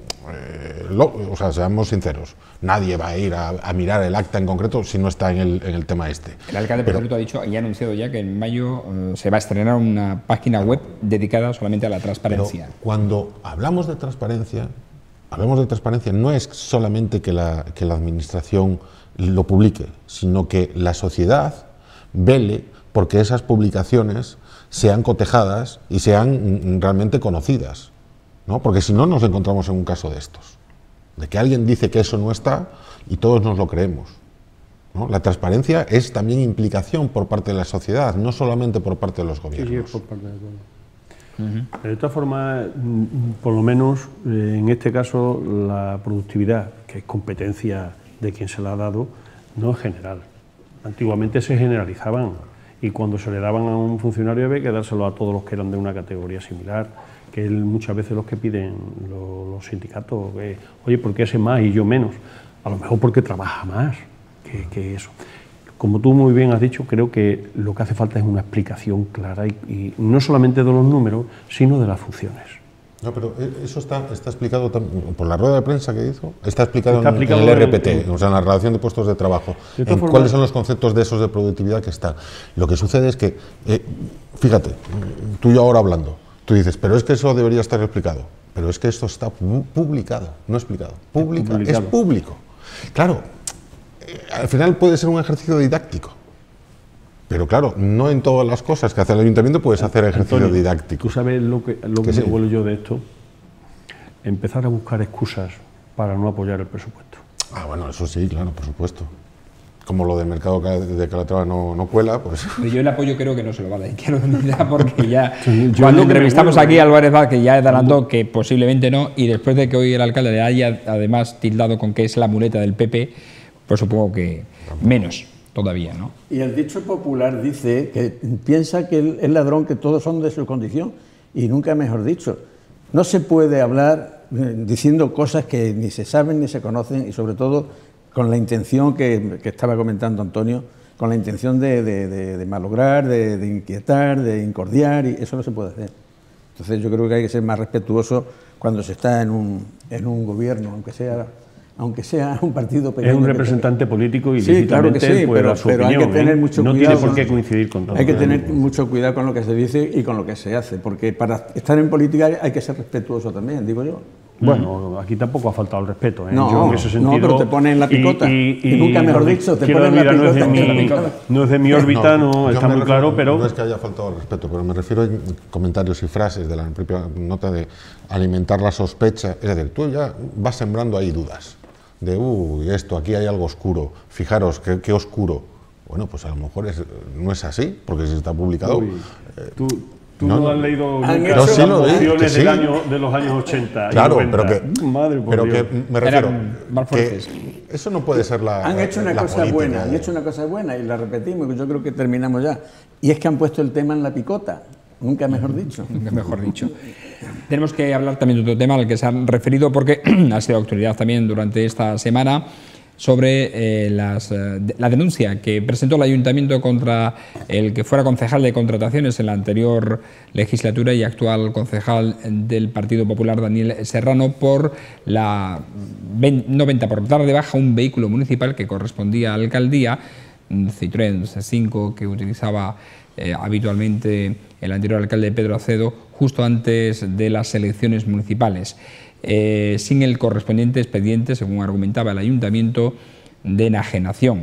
eh, lo, o sea, seamos sinceros. Nadie va a ir a, a mirar el acta en concreto si no está en el, en el tema este. El alcalde, por ejemplo, ha dicho y ha anunciado ya que en mayo eh, se va a estrenar una página web dedicada solamente a la transparencia. Pero cuando hablamos de transparencia, hablamos de transparencia no es solamente que la, que la administración lo publique, sino que la sociedad vele porque esas publicaciones sean cotejadas y sean realmente conocidas, ¿no? Porque si no nos encontramos en un caso de estos, de que alguien dice que eso no está y todos nos lo creemos, ¿no? La transparencia es también implicación por parte de la sociedad, no solamente por parte de los gobiernos. Sí, sí, por parte de los gobiernos. Uh-huh. De todas formas, por lo menos eh, en este caso, la productividad, que es competencia de quien se la ha dado, no es general. Antiguamente se generalizaban y cuando se le daban a un funcionario había que dárselo a todos los que eran de una categoría similar, que es muchas veces los que piden los, los sindicatos, que, oye, ¿por qué ese más y yo menos? A lo mejor porque trabaja más que, que eso. Como tú muy bien has dicho, creo que lo que hace falta es una explicación clara y, y no solamente de los números, sino de las funciones. No, pero eso está, está explicado por la rueda de prensa que hizo, está explicado, está explicado en, en el R P T, en, o sea, en la relación de puestos de trabajo, de en forma, cuáles son los conceptos de esos de productividad que están. Lo que sucede es que, eh, fíjate, tú y yo ahora hablando, tú dices, pero es que eso debería estar explicado, pero es que esto está publicado, no explicado, Publica, es, publicado. es público. Claro, eh, al final puede ser un ejercicio didáctico. Pero claro, no en todas las cosas que hace el ayuntamiento puedes hacer ejercicio Antonio, didáctico. ¿Tú sabes lo que, lo que, que sí. me vuelvo yo de esto? Empezar a buscar excusas para no apoyar el presupuesto. Ah, bueno, eso sí, claro, por supuesto. Como lo del mercado de Calatrava no, no cuela, pues... Pero yo el apoyo creo que no se lo va a dar Izquierda Unida porque ya... cuando entrevistamos aquí a Álvarez Vaz, que ya adelantó que posiblemente no, y después de que hoy el alcalde le haya además tildado con que es la muleta del P P, pues supongo que menos todavía, ¿no? Y el dicho popular dice que piensa que el, el ladrón, que todos son de su condición, y nunca mejor dicho. No se puede hablar eh, diciendo cosas que ni se saben ni se conocen, y sobre todo con la intención que, que estaba comentando Antonio, con la intención de, de, de, de malograr, de, de inquietar, de incordiar, y eso no se puede hacer. Entonces yo creo que hay que ser más respetuoso cuando se está en un, en un gobierno, aunque sea... aunque sea un partido pequeño. Es un representante político y sí, claro que sí, puede pero, dar su pero opinión, hay que tener ¿eh? mucho no cuidado. No tiene por qué coincidir con todo. Hay que tener mucho cuidado con lo que se dice y con lo que se hace, porque para estar en política hay que ser respetuoso también, digo yo. Bueno, aquí tampoco ha faltado el respeto, ¿eh? No, yo en ese sentido, no, pero te ponen la picota. Y, y, y, y nunca mejor no, dicho, te ponen la picota. No es de mi, no es de mi órbita, no, no está muy refiero, claro, pero... No es que haya faltado el respeto, pero me refiero a comentarios y frases de la propia nota de alimentar la sospecha. Es decir, tú ya vas sembrando ahí dudas. De, uy, esto, aquí hay algo oscuro, fijaros, qué, qué oscuro. Bueno, pues a lo mejor es, no es así, porque si está publicado... Uy, eh, tú, tú no, no has leído nunca no, sí, las lo mociones sí. del año, de los años ochenta claro, y noventa. pero que, Madre por pero Dios. que me refiero más que eso no puede ser la Han hecho una la cosa política, buena, eh. han hecho una cosa buena y la repetimos, que yo creo que terminamos ya. Y es que han puesto el tema en la picota. Nunca mejor dicho. Nunca mejor dicho. Tenemos que hablar también de otro tema al que se han referido porque ha sido actualidad también durante esta semana sobre eh, las, eh, la denuncia que presentó el Ayuntamiento contra el que fuera concejal de contrataciones en la anterior legislatura y actual concejal del Partido Popular, Daniel Serrano, por la no venta, por dar de baja un vehículo municipal que correspondía a la alcaldía, un Citroën C cinco que utilizaba eh, habitualmente el anterior alcalde Pedro Acedo justo antes de las elecciones municipales. Eh, sin el correspondiente expediente, según argumentaba el Ayuntamiento, de enajenación.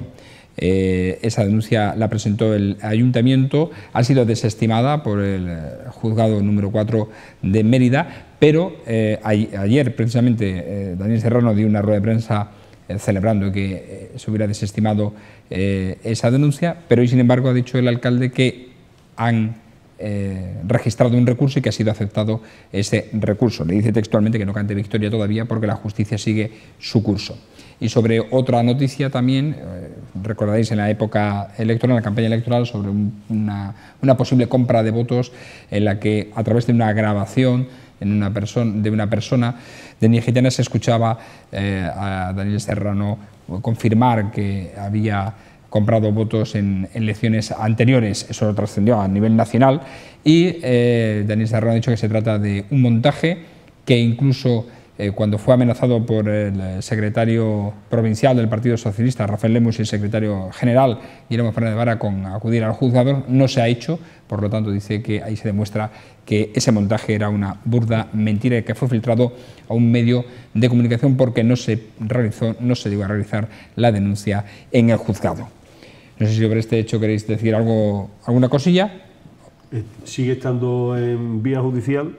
Eh, esa denuncia la presentó el Ayuntamiento, ha sido desestimada por el Juzgado número cuatro de Mérida, pero eh, a, ayer precisamente eh, Daniel Serrano dio una rueda de prensa eh, celebrando que eh, se hubiera desestimado eh, esa denuncia, pero hoy sin embargo ha dicho el alcalde que han Eh, registrado un recurso y que ha sido aceptado ese recurso. Le dice textualmente que no cante victoria todavía porque la justicia sigue su curso. y sobre otra noticia también, eh, recordaréis en la época electoral, en la campaña electoral, sobre un, una, una posible compra de votos en la que a través de una grabación en una persona, de una persona de etnia gitana se escuchaba eh, a Daniel Serrano confirmar que había comprado votos en, en elecciones anteriores. Eso lo trascendió a nivel nacional y eh, Daniel Serrano ha dicho que se trata de un montaje que incluso eh, cuando fue amenazado por el secretario provincial del Partido Socialista, Rafael Lemus, y el secretario general, Guillermo Fernández Vara, con acudir al juzgado, no se ha hecho. Por lo tanto, dice que ahí se demuestra que ese montaje era una burda mentira y que fue filtrado a un medio de comunicación porque no se realizó, no se llegó a realizar la denuncia en el juzgado. No sé si sobre este hecho queréis decir algo, alguna cosilla. Sigue estando en vía judicial.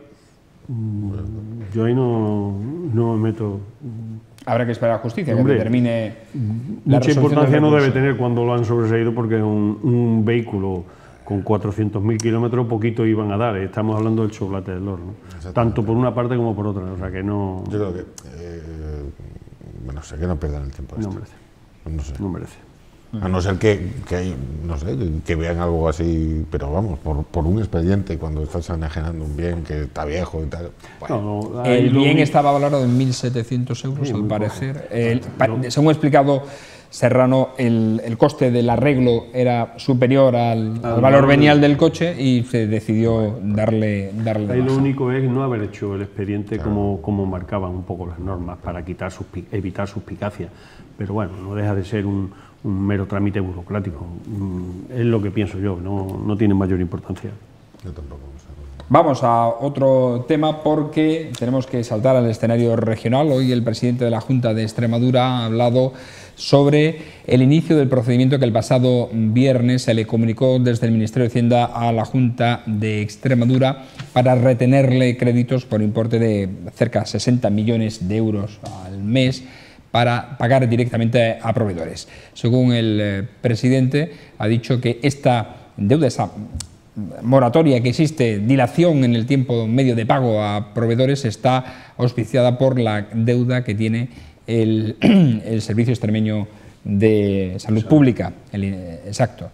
Yo ahí no, no me meto. Habrá que esperar a la justicia, Hombre, que determine la mucha importancia del no debe recurso. tener cuando lo han sobreseído, porque un, un vehículo con cuatrocientos mil kilómetros poquito iban a dar. Estamos hablando del chocolate del horno, tanto por una parte como por otra. O sea que no. Yo creo que. Eh, bueno, sé que no pierdan el tiempo. No esto. merece. No sé. No merece. A no ser que, que, no sé, que, que vean algo así, pero vamos, por, por un expediente, cuando estás enajenando un bien que está viejo y tal. Bueno, No, no, ahí El lo bien único- estaba valorado en mil setecientos euros, Sí, al muy parecer. El- pa- según ha explicado Serrano, el, el coste del arreglo era superior al, al valor valor venial del- del coche y se decidió darle, darle de Ahí lo baja. único es no haber hecho el expediente como, como marcaban un poco las normas para quitar sus, pi- evitar suspicacias. Pero bueno, no deja de ser un, un mero trámite burocrático. Mm, Es lo que pienso yo, no, no tiene mayor importancia. yo tampoco. O sea, Vamos a otro tema porque tenemos que saltar al escenario regional. Hoy el presidente de la Junta de Extremadura ha hablado sobre el inicio del procedimiento que el pasado viernes se le comunicó desde el Ministerio de Hacienda a la Junta de Extremadura para retenerle créditos por importe de cerca de sesenta millones de euros al mes para pagar directamente a proveedores. Según el eh, presidente, ha dicho que esta deuda, esa moratoria que existe, dilación en el tiempo medio de pago a proveedores, está auspiciada por la deuda que tiene el, el Servicio Extremeño de Salud Pública, el, eh, exacto,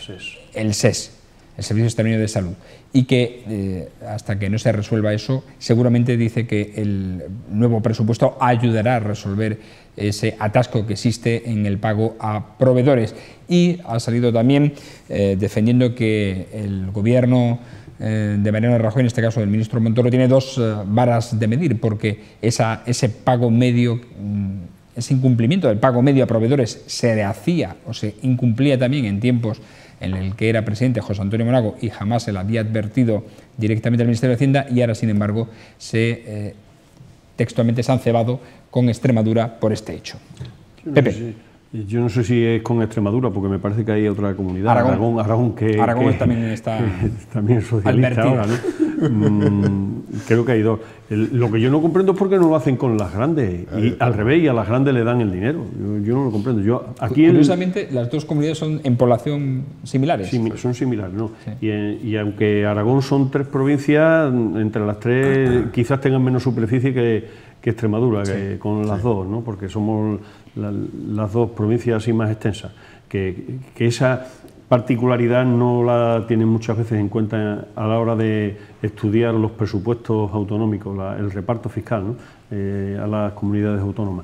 el S E S, el Servicio Extremeño de Salud, y que eh, hasta que no se resuelva eso, seguramente dice que el nuevo presupuesto ayudará a resolver ese atasco que existe en el pago a proveedores. Y ha salido también eh, defendiendo que el gobierno eh, de Mariano Rajoy, en este caso del ministro Montoro, tiene dos eh, varas de medir, porque esa, ese pago medio, mm, ese incumplimiento del pago medio a proveedores se le hacía o se incumplía también en tiempos en el que era presidente José Antonio Monago y jamás se le había advertido directamente al Ministerio de Hacienda, y ahora, sin embargo, se eh, textualmente se han cebado con Extremadura por este hecho. Yo no Pepe. sé si- Yo no sé si es con Extremadura, porque me parece que hay otra comunidad, Aragón. Aragón, Aragón, que, Aragón que- también está que también es socialista advertida. ahora, ¿no? Mm, creo que hay dos. El- lo que yo no comprendo es por qué no lo hacen con las grandes, y al revés, y a las grandes le dan el dinero. Yo, yo no lo comprendo. Yo, aquí el- Curiosamente, las dos comunidades son en población similares. Simi- son similares, ¿no? Y, en- y aunque Aragón son tres provincias, entre las tres quizás tengan menos superficie que, que Extremadura, que con las dos, ¿no? Porque somos la- las dos provincias así más extensas. Que, que esa particularidad no la tienen muchas veces en cuenta a la hora de estudiar los presupuestos autonómicos, la- el reparto fiscal, ¿no? Eh, a las comunidades autónomas.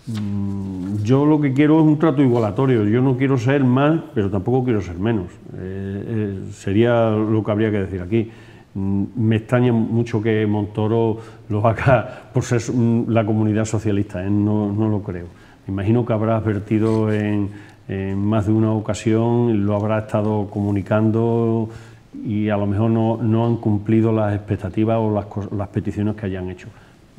Mm, Yo lo que quiero es un trato igualatorio. Yo no quiero ser más, pero tampoco quiero ser menos. Eh, eh, sería lo que habría que decir aquí. Mm, Me extraña mucho que Montoro lo haga por ser mm, la comunidad socialista, ¿eh? no, no lo creo. Me imagino que habrá advertido en, en más de una ocasión, lo habrá estado comunicando y a lo mejor no, no han cumplido las expectativas o las, cos- las peticiones que hayan hecho.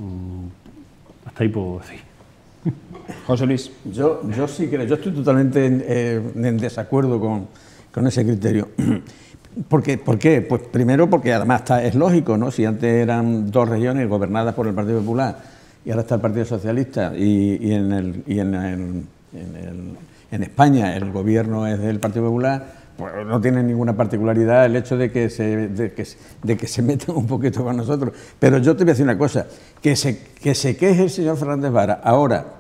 Mm, Hasta ahí puedo decir. José Luis. Yo, yo sí creo, yo estoy totalmente en, eh, en desacuerdo con, con ese criterio. Porque, ¿Por qué? Pues primero porque además está, es lógico, ¿no? Si antes eran dos regiones gobernadas por el Partido Popular y ahora está el Partido Socialista y, y, en, el, y en, el, en, el, en España el gobierno es del Partido Popular, pues no tiene ninguna particularidad el hecho de que, se, de, que, de que se metan un poquito con nosotros. Pero yo te voy a decir una cosa, que se, que se queje el señor Fernández Vara ahora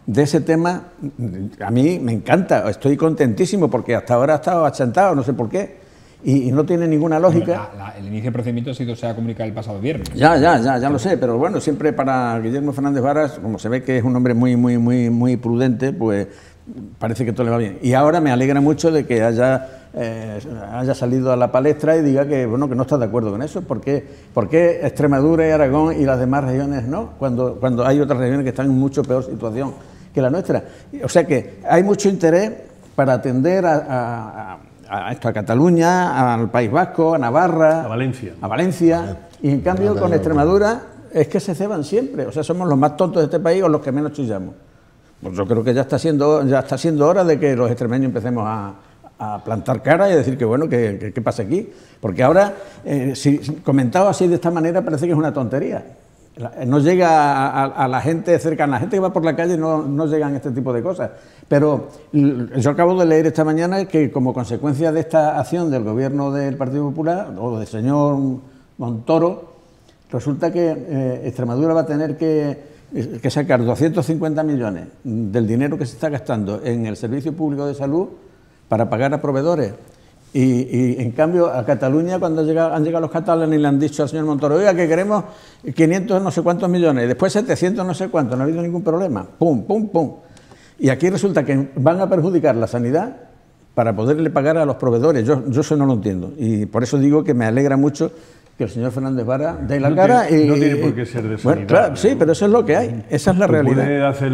de ese tema, a mí me encanta, estoy contentísimo porque hasta ahora ha estado achantado, no sé por qué, y, y no tiene ninguna lógica. La, la, el inicio de procedimiento ha sido, se ha comunicado el pasado viernes. Ya, ya, ya, ya lo sé, pero bueno, siempre para Guillermo Fernández Varas, como se ve que es un hombre muy, muy, muy, muy prudente, pues parece que todo le va bien. Y ahora me alegra mucho de que haya, eh, haya salido a la palestra y diga que, bueno, que no está de acuerdo con eso. ¿Por qué, por qué Extremadura y Aragón y las demás regiones no? Cuando, cuando hay otras regiones que están en mucho peor situación que la nuestra. O sea que hay mucho interés para atender a, a, a esto, a Cataluña, al País Vasco, a Navarra, a Valencia. A Valencia. Y en cambio con Extremadura es que se ceban siempre. O sea, somos los más tontos de este país o los que menos chillamos. Pues yo creo que ya está siendo, ya está siendo hora de que los extremeños empecemos a, a plantar cara y a decir que bueno, que, que, que pasa aquí. Porque ahora, eh, si comentado así de esta manera, parece que es una tontería. No llega a, a, a la gente cercana, la gente que va por la calle no, no llegan este tipo de cosas. Pero yo acabo de leer esta mañana que como consecuencia de esta acción del gobierno del Partido Popular o del señor Montoro, resulta que eh, Extremadura va a tener que que sacar doscientos cincuenta millones del dinero que se está gastando en el Servicio Público de Salud para pagar a proveedores. Y, y en cambio a Cataluña, cuando llega, han llegado los catalanes y le han dicho al señor Montoro, oiga, que queremos quinientos no sé cuántos millones, y después setecientos no sé cuántos, no ha habido ningún problema. Pum, pum, pum. Y aquí resulta que van a perjudicar la sanidad para poderle pagar a los proveedores. Yo, yo eso no lo entiendo. Y por eso digo que me alegra mucho que el señor Fernández Varas dé la no cara tiene, y... No tiene por qué ser de sanidad. Bueno, claro, ¿no? Sí, pero eso es lo que hay, esa es la tú realidad. Puedes hacer,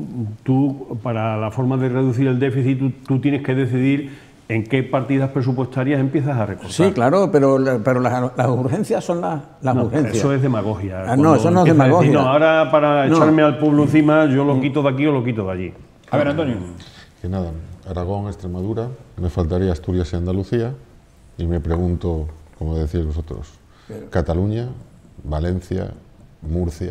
tú, para la forma de reducir el déficit, tú, tú tienes que decidir en qué partidas presupuestarias empiezas a recortar. Sí, claro, pero, pero las, las urgencias son las, las no, urgencias. Eso es demagogia. Ah, no, eso no es demagogia. Decir, no, ahora para no. echarme al pueblo encima, yo lo quito de aquí o lo quito de allí. A ver, Antonio. Que nada, Aragón, Extremadura, me faltaría Asturias y Andalucía, y me pregunto, como decís vosotros, pero, Cataluña, Valencia, Murcia,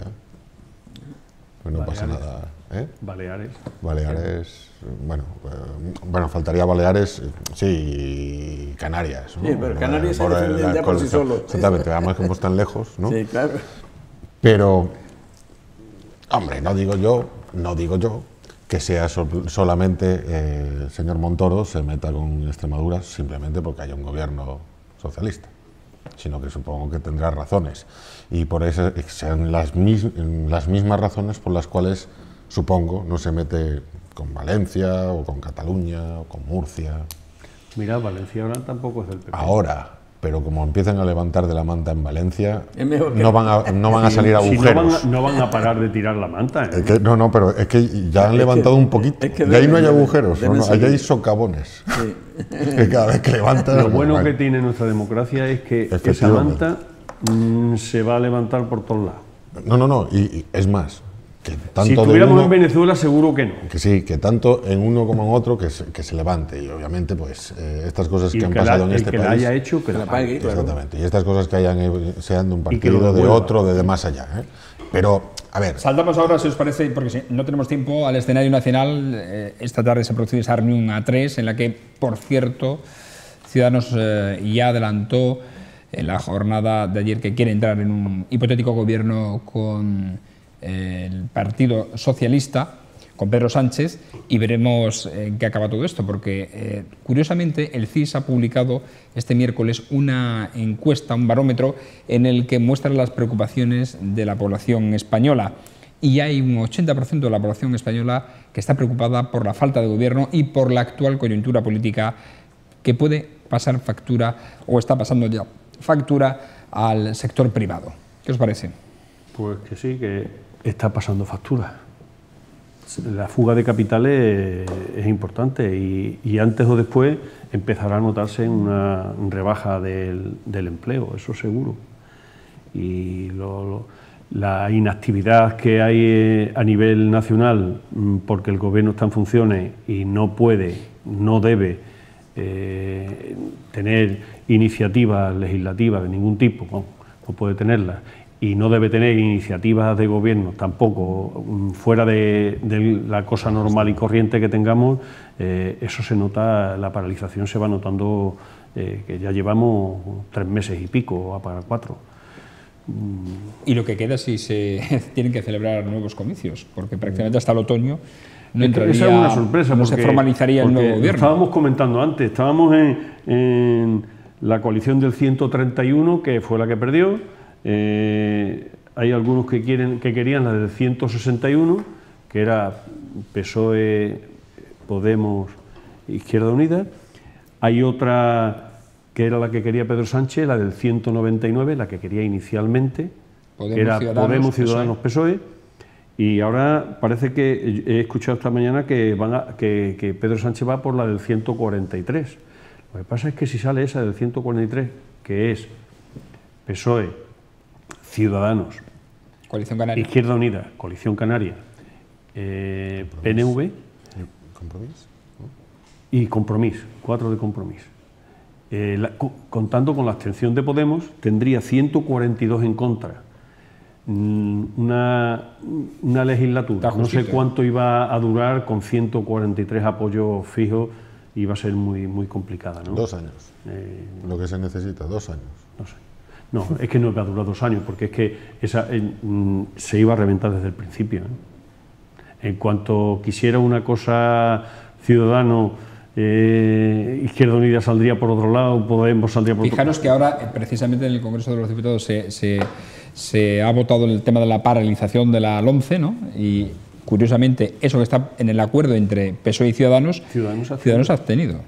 pues no Baleares. pasa nada. ¿Eh? Baleares. Baleares, bueno, eh, bueno, faltaría Baleares, sí, y Canarias, ¿no? Sí, pero Canarias se defienden ya por sí solo. Exactamente, además como están lejos, ¿no? Sí, claro. Pero, hombre, no digo yo, no digo yo, que sea sol, solamente eh, el señor Montoro se meta con Extremadura simplemente porque haya un gobierno socialista, sino que supongo que tendrá razones. Y por eso sean las, mis, las mismas razones por las cuales, supongo, no se mete con Valencia o con Cataluña o con Murcia. Mira, Valencia ahora tampoco es del P P. Ahora, pero como empiezan a levantar de la manta en Valencia, no van a, no van a salir agujeros. Si no, van a, no van a parar de tirar la manta. ¿eh? Es que, no, no, pero es que ya han es levantado que, un poquito. Es que y ahí no hay agujeros, no, no, ahí hay socavones. Sí. Que cada vez que levantan... Lo bueno que tiene nuestra democracia es que esa manta mmm, se va a levantar por todos lados. No, no, no, y, y es más... Que tanto si estuviéramos uno, en Venezuela, seguro que no. Que sí, que tanto en uno como en otro que se, que se levante. Y obviamente, pues, eh, estas cosas y que han que pasado la, en este que país... La haya hecho, que la pague. Exactamente. Claro. Y estas cosas que hayan, sean de un partido, de otro, de, de más allá. ¿eh? Pero, a ver... Saltamos ahora, si os parece, porque si no tenemos tiempo, al escenario nacional. Eh, esta tarde se produce esa reunión A tres, en la que, por cierto, Ciudadanos eh, ya adelantó en la jornada de ayer que quiere entrar en un hipotético gobierno con... el Partido Socialista, con Pedro Sánchez, y veremos en qué acaba todo esto, porque eh, curiosamente el C I S ha publicado este miércoles una encuesta, un barómetro, en el que muestra las preocupaciones de la población española. Y hay un ochenta por ciento de la población española que está preocupada por la falta de gobierno y por la actual coyuntura política que puede pasar factura, o está pasando ya factura, al sector privado. ¿Qué os parece? Pues que sí, que está pasando factura. La fuga de capitales es importante y, y antes o después empezará a notarse una rebaja del, del empleo, eso seguro. Y lo, lo, la inactividad que hay a nivel nacional porque el gobierno está en funciones y no puede, no debe eh, tener iniciativas legislativas de ningún tipo, no, no puede tenerlas, y no debe tener iniciativas de gobierno tampoco fuera de, de la cosa normal y corriente que tengamos, eh, eso se nota, la paralización se va notando, eh, que ya llevamos tres meses y pico, a para cuatro. Y lo que queda si se tienen que celebrar nuevos comicios, porque prácticamente hasta el otoño no entraría, esa es una sorpresa, no porque, se formalizaría el nuevo gobierno. Estábamos comentando antes, estábamos en, en la coalición del ciento treinta y uno, que fue la que perdió. Eh, hay algunos que quieren que querían la del ciento sesenta y uno, que era P S O E, Podemos, Izquierda Unida. Hay otra que era la que quería Pedro Sánchez, la del ciento noventa y nueve, la que quería inicialmente, Podemos, que era Ciudadanos, Podemos, Ciudadanos, P S O E. Y ahora parece que he escuchado esta mañana que, van a, que, que Pedro Sánchez va por la del ciento cuarenta y tres. Lo que pasa es que si sale esa del ciento cuarenta y tres, que es P S O E, Ciudadanos, Coalición Canaria, Izquierda Unida, Coalición Canaria, eh, P N V, ¿Compromiso? y Compromís, cuatro de Compromís. Eh, la, co contando con la abstención de Podemos, tendría ciento cuarenta y dos en contra. Mm, una, una legislatura, no sé cuánto iba a durar con ciento cuarenta y tres apoyos fijos, iba a ser muy, muy complicada, ¿no? Dos años. Eh, Lo que se necesita, dos años. no sé. No, es que no va a durar dos años, porque es que esa, eh, mm, se iba a reventar desde el principio, ¿eh? En cuanto quisiera una cosa Ciudadano, eh, Izquierda Unida saldría por otro lado, Podemos saldría por Fijaros otro lado. que ahora, eh, precisamente en el Congreso de los Diputados, se, se, se ha votado el tema de la paralización de la LOMCE, ¿no? Y curiosamente, eso que está en el acuerdo entre P S O E y Ciudadanos, Ciudadanos ha Ciudadanos ha abstenido.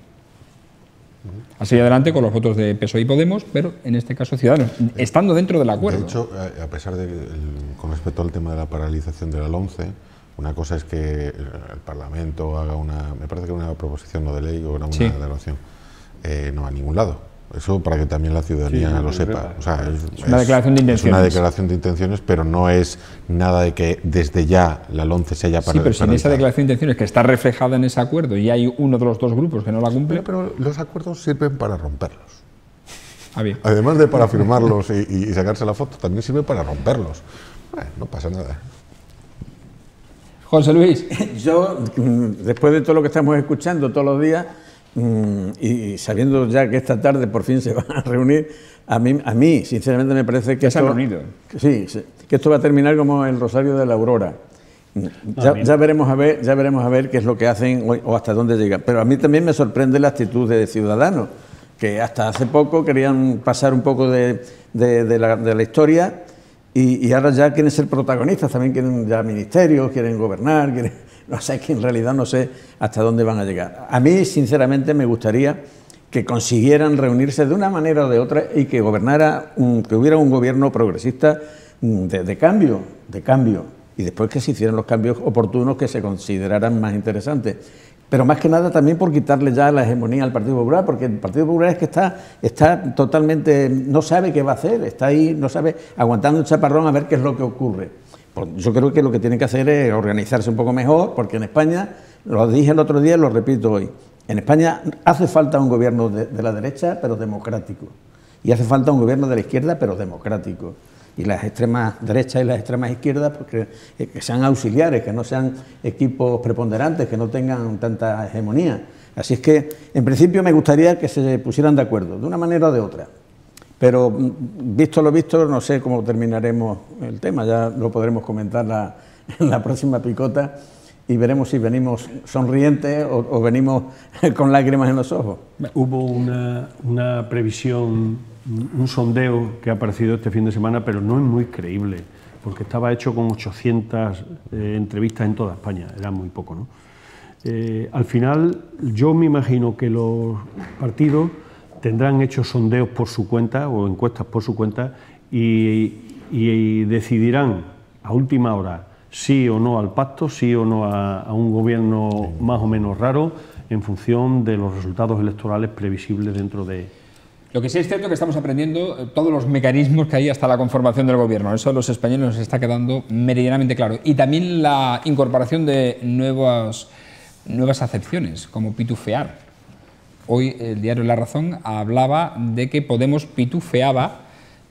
Ha seguido adelante con los votos de P S O E y Podemos, pero en este caso Ciudadanos, estando dentro del acuerdo. De hecho, a pesar de, el, con respecto al tema de la paralización de la LOMCE, una cosa es que el Parlamento haga una, me parece que una proposición no de ley o una, Sí. una declaración, eh, no a ningún lado. Eso para que también la ciudadanía Sí, lo que sepa. sepa. O sea, es, Es una declaración de intenciones. Es una declaración de intenciones, pero no es nada de que desde ya la LOMCE se haya Sí, pero si en esa declaración de intenciones que está reflejada en ese acuerdo y hay uno de los dos grupos que no la cumple, Pero, pero los acuerdos sirven para romperlos. ah, bien. Además de para firmarlos y, y sacarse la foto, también sirve para romperlos. Bueno, no pasa nada. José Luis. Yo, después de todo lo que estamos escuchando todos los días, y sabiendo ya que esta tarde por fin se van a reunir, a mí, a mí sinceramente me parece que Ya se han esto, reunido. que sí, sí, que esto va a terminar como el Rosario de la Aurora. Ya, ya veremos a ver, ya veremos a ver qué es lo que hacen o, o hasta dónde llegan. Pero a mí también me sorprende la actitud de Ciudadanos, que hasta hace poco querían pasar un poco de, de, de, la, de la historia y, y ahora ya quieren ser protagonistas, también quieren ya ministerios, quieren gobernar, quieren, no sé, que en realidad no sé hasta dónde van a llegar. A mí, sinceramente, me gustaría que consiguieran reunirse de una manera o de otra y que gobernara, un, que hubiera un gobierno progresista de, de cambio, de cambio, y después que se hicieran los cambios oportunos que se consideraran más interesantes. Pero más que nada también por quitarle ya la hegemonía al Partido Popular, porque el Partido Popular es que está, está totalmente, no sabe qué va a hacer, está ahí, no sabe, aguantando un chaparrón a ver qué es lo que ocurre. Pues yo creo que lo que tiene que hacer es organizarse un poco mejor, porque en España, lo dije el otro día y lo repito hoy, en España hace falta un gobierno de, de la derecha, pero democrático, y hace falta un gobierno de la izquierda, pero democrático. Y las extremas derechas y las extremas izquierdas, porque eh, que sean auxiliares, que no sean equipos preponderantes, que no tengan tanta hegemonía. Así es que, en principio, me gustaría que se pusieran de acuerdo, de una manera o de otra. Pero, visto lo visto, no sé cómo terminaremos el tema, ya lo podremos comentar la, en la próxima picota y veremos si venimos sonrientes o, o venimos con lágrimas en los ojos. Hubo una, una previsión, un sondeo que ha aparecido este fin de semana, pero no es muy creíble, porque estaba hecho con ochocientas eh, entrevistas en toda España, era muy poco, ¿no? Eh, al final, yo me imagino que los partidos tendrán hechos sondeos por su cuenta o encuestas por su cuenta y, y, y decidirán a última hora sí o no al pacto, sí o no a, a un gobierno más o menos raro en función de los resultados electorales previsibles dentro de... Lo que sí es cierto es que estamos aprendiendo todos los mecanismos que hay hasta la conformación del gobierno. Eso a los españoles nos está quedando meridianamente claro. Y también la incorporación de nuevas, nuevas acepciones, como pitufear. Hoy el diario La Razón hablaba de que Podemos pitufeaba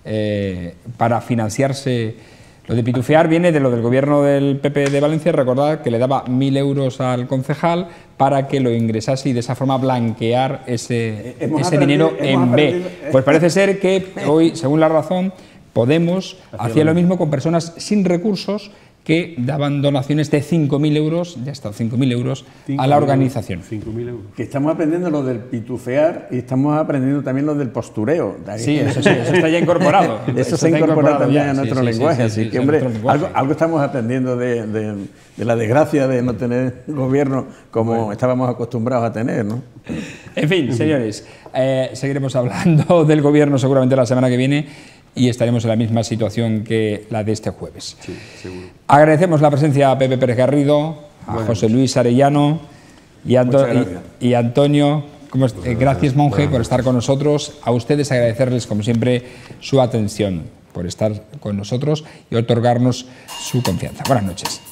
eh, para financiarse. Lo de pitufear viene de lo del gobierno del P P de Valencia, recordad que le daba mil euros al concejal para que lo ingresase y de esa forma blanquear ese, ese dinero en B. Pues parece ser que hoy, según La Razón, Podemos hacía lo mismo con personas sin recursos que daban donaciones de cinco mil euros, de hasta cinco mil euros, a la organización. cinco mil euros. Que estamos aprendiendo lo del pitufear y estamos aprendiendo también lo del postureo. Sí, eso sí, eso está ya incorporado. Eso, eso se ha incorporado también ya, a nuestro sí, sí, lenguaje, sí, sí, así sí, que, hombre, lenguaje. algo, algo estamos aprendiendo de, de, de la desgracia de no tener gobierno como bueno. estábamos acostumbrados a tener, ¿no? En fin, señores, eh, seguiremos hablando del gobierno seguramente la semana que viene y estaremos en la misma situación que la de este jueves. Sí, seguro. Agradecemos la presencia a Pepe Pérez Garrido, a bueno, José Luis Arellano y, Anto y, y Antonio. Como es, eh, gracias, monje, por estar con nosotros. A ustedes agradecerles, como siempre, su atención, por estar con nosotros y otorgarnos su confianza. Buenas noches.